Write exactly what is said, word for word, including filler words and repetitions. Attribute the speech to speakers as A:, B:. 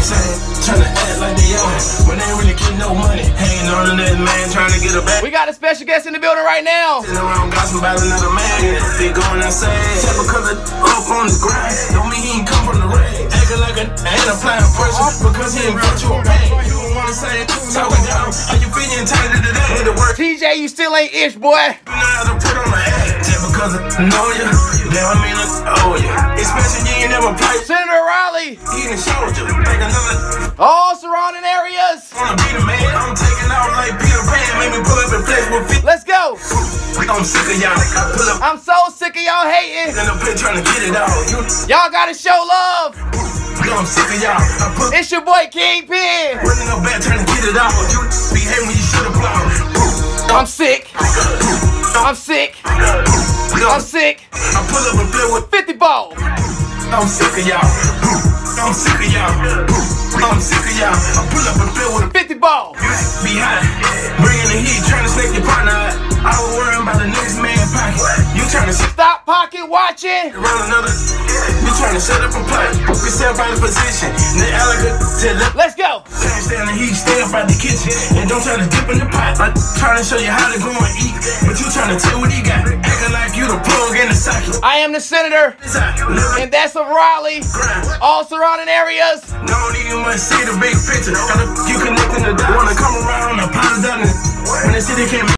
A: I'm saying? Trying to act like they own it, when they really get no money. Hanging on to that man, trying to get a bag.
B: We got a special guest in the building right now.
A: Sitting around gossiping about another man. They going outside. Just because it up on the grind, don't mean he ain't come from the rain. Acting like an ain't applying pressure because he ain't brought you a bag. You don't wanna say it, talking down. Are you feeling entitled to that? The word
B: T J, you still ain't ish, boy.
A: you know how to put on the act. Just because I know you, now I mean I owe you. Especially you ain't never played.
B: Senator Riley.
A: He done showed you. Think another
B: All surrounding areas.
A: wanna be the man. I'm taking off like Peter Pan. Make me pull up and flex with feet.
B: Let's go.
A: I'm sick of y'all. I pull up
B: I'm so sick of y'all hating.
A: in the pit trying to get it out. You
B: Y'all gotta show love.
A: know I'm sick of y'all. I put
B: It's your boy Kingpen.
A: running up back trying to get it out. You behave when you should have blown.
B: I'm sick. I'm sick. I'm sick.
A: I pull up and play with.
B: fifty ball.
A: I'm sick of y'all. I'm sick of y'all. I'm sick of y'all. I pull up and play with.
B: fifty ball.
A: Be high, bringing the heat, trying to snake your partner out. I was worrying about the next man's pocket. You trying to sit
B: Stop pocket watching.
A: around another. You trying to set up a play. Put yourself out of position. They elegant to the
B: Let's go.
A: can't stand the heat, stay up out the kitchen. And don't try to dip in the pot. I'm trying to show you how to go and eat. But you trying to tell what he got. Acting like you the plug in the socket.
B: I am the senator, and that's of Raleigh. All surrounding areas.
A: Don't even much see the big picture. You connecting the dots. Wanna come around and apologize when they see they can't